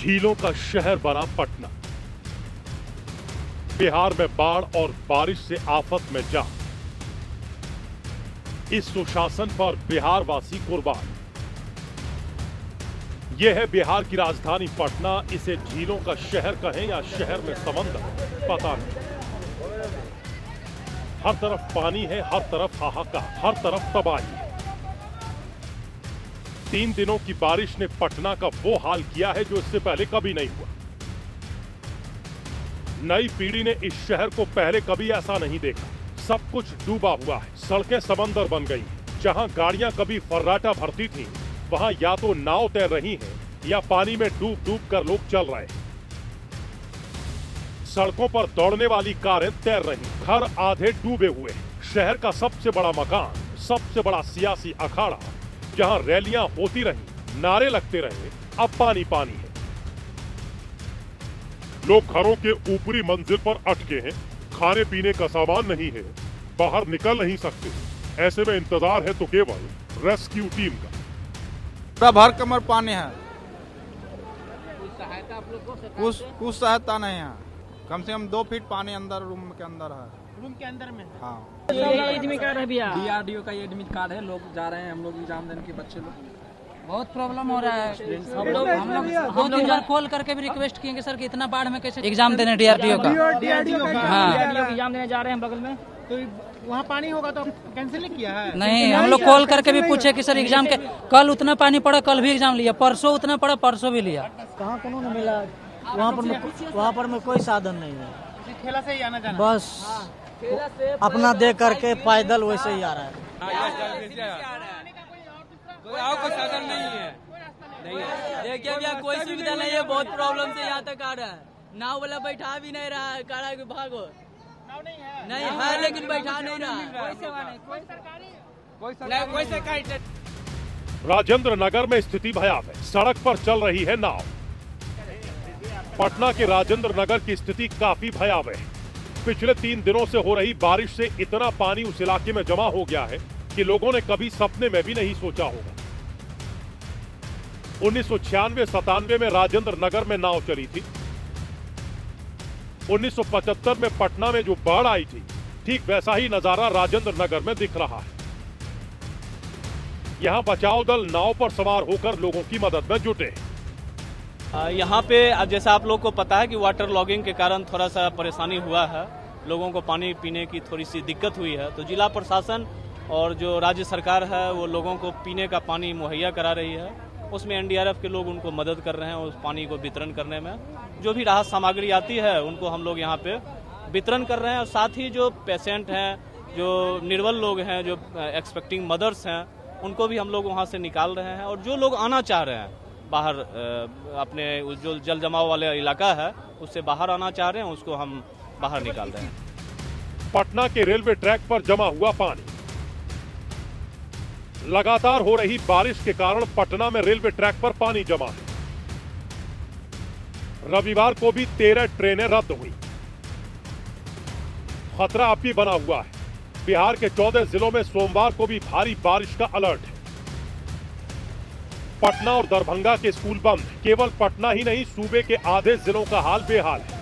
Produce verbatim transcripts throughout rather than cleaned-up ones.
झीलों का शहर बना पटना। बिहार में बाढ़ और बारिश से आफत में जा। इस सुशासन पर बिहार वासी कुर्बान। यह है बिहार की राजधानी पटना। इसे झीलों का शहर कहें या शहर में समंदर, पता नहीं। हर तरफ पानी है, हर तरफ हाहाकार, हर तरफ तबाही है। तीन दिनों की बारिश ने पटना का वो हाल किया है जो इससे पहले कभी नहीं हुआ। नई पीढ़ी ने इस शहर को पहले कभी ऐसा नहीं देखा। सब कुछ डूबा हुआ है, सड़कें समंदर बन गई हैं। जहां गाड़ियां कभी फर्राटा भरती थीं, वहां या तो नाव तैर रही हैं या पानी में डूब डूब कर लोग चल रहे हैं। सड़कों पर दौड़ने वाली कारें तैर रही, घर आधे डूबे हुए हैं। शहर का सबसे बड़ा मकान, सबसे बड़ा सियासी अखाड़ा, जहां रैलियां होती रही, नारे लगते रहे, अब पानी पानी है। लोग घरों के ऊपरी मंजिल पर अटके हैं, खाने पीने का सामान नहीं है, बाहर निकल नहीं सकते। ऐसे में इंतजार है तो केवल रेस्क्यू टीम का। पूरा भर कमर पानी है, कुछ कुछ सहायता नहीं है। कम से कम दो फीट पानी अंदर रूम के अंदर है। रूम के अंदर में हाँ। एडमिट कार्ड है भैया, डी आर डी ओ का एडमिट कार्ड है। लोग जा रहे हैं, हम लोग एग्जाम देने के बच्चे लोग। बहुत प्रॉब्लम हो रहा है। हम लोग हम लोग हम लोग इधर कॉल करके भी रिक्वेस्ट किए सर कि इतना बाढ़ में कैसे एग्जाम देने डी आर डी ओ का हाँ एग्जाम देने जा रहे हैं बगल में, तो वहाँ पानी होगा तो कैंसिल नहीं किया है? नहीं, हम लोग कॉल करके भी पूछे कि सर एग्जाम के कल उतना पानी पड़ा, कल भी एग्जाम लिया, परसों उतना पड़ा, परसों भी लिया। कहाँ कोनो नहीं मिला। वहाँ पर वहाँ पर में कोई साधन नहीं है, ठेला से ही आना जाना, बस अपना दे करके पैदल वैसे ही आ रहा है। कोई साधन नहीं है, देखिए भैया कोई सुविधा नहीं है। बहुत प्रॉब्लम से यहाँ तक आ रहा है। नाव वाला बैठा भी नहीं रहा है, कह रहा है कि भागो। नाव नहीं है, नहीं है लेकिन बैठा नहीं रहा है। कोई सरकारी। राजेंद्र नगर में स्थिति भयावह है। सड़क पर चल रही है नाव। पटना के राजेंद्र नगर की स्थिति काफी भयावह है। पिछले तीन दिनों से हो रही बारिश से इतना पानी उस इलाके में जमा हो गया है कि लोगों ने कभी सपने में भी नहीं सोचा होगा। उन्नीस सौ छियानवे सतानवे में राजेंद्र नगर में नाव चली थी। उन्नीस सौ पचहत्तर में पटना में जो बाढ़ आई थी, ठीक वैसा ही नजारा राजेंद्र नगर में दिख रहा है। यहां बचाव दल नाव पर सवार होकर लोगों की मदद में जुटे। यहाँ पे अब जैसा आप लोग को पता है कि वाटर लॉगिंग के कारण थोड़ा सा परेशानी हुआ है, लोगों को पानी पीने की थोड़ी सी दिक्कत हुई है। तो जिला प्रशासन और जो राज्य सरकार है वो लोगों को पीने का पानी मुहैया करा रही है। उसमें एन डी आर एफ के लोग उनको मदद कर रहे हैं उस पानी को वितरण करने में। जो भी राहत सामग्री आती है उनको हम लोग यहाँ पे वितरण कर रहे हैं। और साथ ही जो पेशेंट हैं, जो निर्बल लोग हैं, जो एक्सपेक्टिंग मदर्स हैं, उनको भी हम लोग वहाँ से निकाल रहे हैं। और जो लोग आना चाह रहे हैं बाहर, अपने जो जल जमाव वाले इलाका है उससे बाहर आना चाह रहे हैं, उसको हम बाहर निकाल रहे हैं। पटना के रेलवे ट्रैक पर जमा हुआ पानी। लगातार हो रही बारिश के कारण पटना में रेलवे ट्रैक पर पानी जमा है। रविवार को भी तेरह ट्रेनें रद्द हुई। खतरा अब भी बना हुआ है। बिहार के चौदह जिलों में सोमवार को भी भारी बारिश का अलर्ट है। पटना और दरभंगा के स्कूल बंद। केवल पटना ही नहीं, सूबे के आधे जिलों का हाल बेहाल है।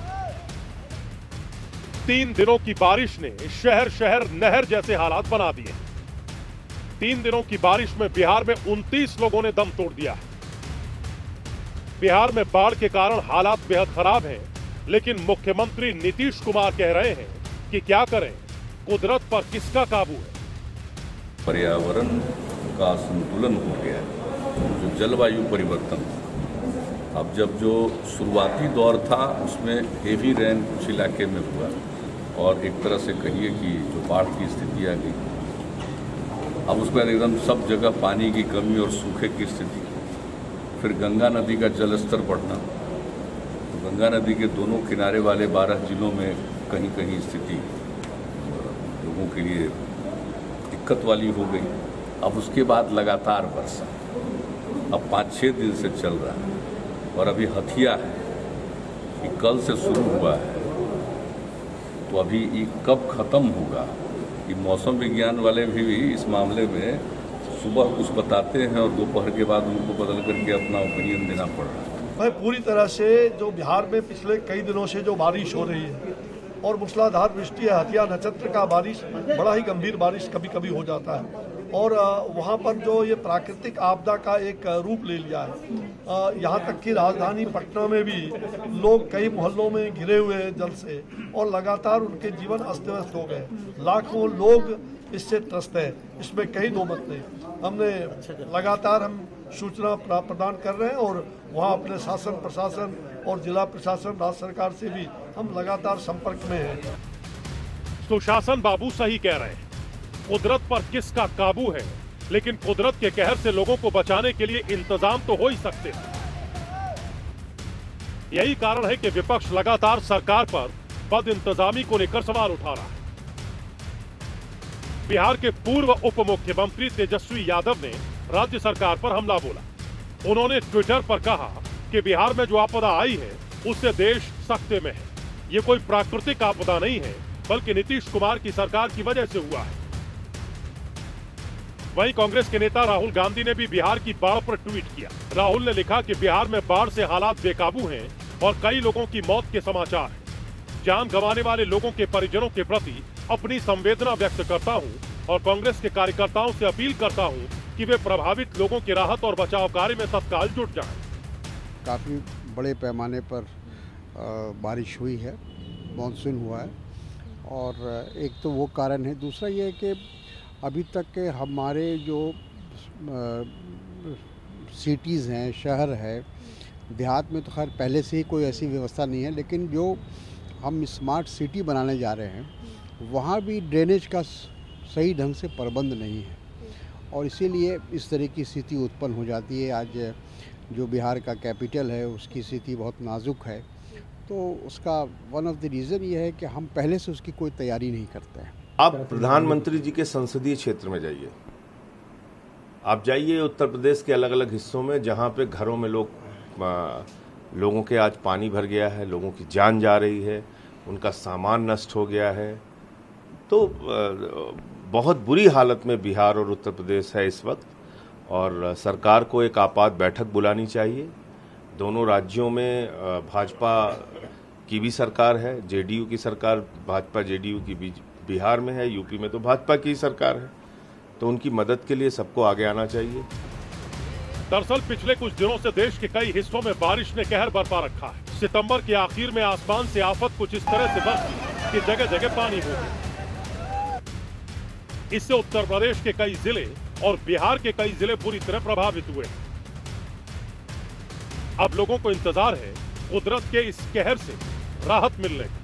तीन दिनों की बारिश ने शहर शहर नहर जैसे हालात बना दिए। तीन दिनों की बारिश में बिहार में उनतीस लोगों ने दम तोड़ दिया है। बिहार में बाढ़ के कारण हालात बेहद खराब हैं, लेकिन मुख्यमंत्री नीतीश कुमार कह रहे हैं कि क्या करें, कुदरत पर किसका काबू है। पर्यावरण का संतुलन हो गया है, जो जलवायु परिवर्तन। अब जब जो शुरुआती दौर था उसमें हेवी रेन कुछ इलाके में हुआ और एक तरह से कहिए कि जो बाढ़ की स्थिति आ गई। अब उसके बाद एकदम सब जगह पानी की कमी और सूखे की स्थिति। फिर गंगा नदी का जलस्तर बढ़ना, तो गंगा नदी के दोनों किनारे वाले बारह जिलों में कहीं कहीं स्थिति लोगों के लिए दिक्कत वाली हो गई। अब उसके बाद लगातार वर्षा अब पाँच छः दिन से चल रहा है और अभी हथिया है कि कल से शुरू हुआ है, तो अभी ये कब खत्म होगा, ये मौसम विज्ञान वाले भी, भी इस मामले में सुबह कुछ बताते हैं और दोपहर के बाद उनको बदल करके अपना ओपिनियन देना पड़ रहा है। मैं पूरी तरह से जो बिहार में पिछले कई दिनों से जो बारिश हो रही है और मूसलाधार वृष्टि है, हथिया नक्षत्र का बारिश, बड़ा ही गंभीर बारिश कभी कभी हो जाता है और वहाँ पर जो ये प्राकृतिक आपदा का एक रूप ले लिया है। यहाँ तक कि राजधानी पटना में भी लोग कई मोहल्लों में घिरे हुए हैं जल से और लगातार उनके जीवन अस्त व्यस्त हो गए। लाखों लोग इससे त्रस्त है, इसमें कहीं दो मत नहीं। हमने लगातार हम सूचना प्रदान कर रहे हैं और वहाँ अपने शासन प्रशासन और जिला प्रशासन राज्य सरकार से भी हम लगातार संपर्क में हैं। सुशासन बाबू सही कह रहे हैं, कुदरत पर किसका काबू है, लेकिन कुदरत के कहर से लोगों को बचाने के लिए इंतजाम तो हो ही सकते हैं। यही कारण है कि विपक्ष लगातार सरकार पर बद इंतजामी को लेकर सवाल उठा रहा है। बिहार के पूर्व उप मुख्यमंत्री तेजस्वी यादव ने राज्य सरकार पर हमला बोला। उन्होंने ट्विटर पर कहा कि बिहार में जो आपदा आई है उससे देश सख्ते में है। ये कोई प्राकृतिक आपदा नहीं है, बल्कि नीतीश कुमार की सरकार की वजह से हुआ है। वहीं कांग्रेस के नेता राहुल गांधी ने भी बिहार की बाढ़ पर ट्वीट किया। राहुल ने लिखा कि बिहार में बाढ़ से हालात बेकाबू हैं और कई लोगों की मौत के समाचार हैं। जान गंवाने वाले लोगों के परिजनों के प्रति अपनी संवेदना व्यक्त करता हूं और कांग्रेस के कार्यकर्ताओं से अपील करता हूं कि वे प्रभावित लोगों की राहत और बचाव कार्य में तत्काल जुट जाएं। काफ़ी बड़े पैमाने पर बारिश हुई है, मानसून हुआ है और एक तो वो कारण है। दूसरा ये है कि अभी तक के हमारे जो सिटीज़ हैं, शहर है, देहात में तो खैर पहले से ही कोई ऐसी व्यवस्था नहीं है, लेकिन जो हम स्मार्ट सिटी बनाने जा रहे हैं वहाँ भी ड्रेनेज का सही ढंग से प्रबंध नहीं है और इसीलिए इस तरह की स्थिति उत्पन्न हो जाती है। आज जो बिहार का कैपिटल है उसकी स्थिति बहुत नाजुक है, तो उसका वन ऑफ द रीज़न ये है कि हम पहले से उसकी कोई तैयारी नहीं करते हैं। आप प्रधानमंत्री जी के संसदीय क्षेत्र में जाइए, आप जाइए उत्तर प्रदेश के अलग अलग हिस्सों में जहाँ पे घरों में लोग लोगों के आज पानी भर गया है, लोगों की जान जा रही है, उनका सामान नष्ट हो गया है। तो बहुत बुरी हालत में बिहार और उत्तर प्रदेश है इस वक्त और सरकार को एक आपात बैठक बुलानी चाहिए। दोनों राज्यों में भाजपा की भी सरकार है, जेडीयू की सरकार, भाजपा जेडीयू की बिहार में है, यूपी में तो भाजपा की सरकार है, तो उनकी मदद के लिए सबको आगे आना चाहिए। दरअसल पिछले कुछ दिनों से देश के कई हिस्सों में बारिश ने कहर बरपा रखा है। सितंबर के आखिर में आसमान से आफत कुछ इस तरह से बरसी कि जगह जगह पानी हो गया। इससे उत्तर प्रदेश के कई जिले और बिहार के कई जिले पूरी तरह प्रभावित हुए। अब लोगों को इंतजार है कुदरत के इस कहर से राहत मिलने का।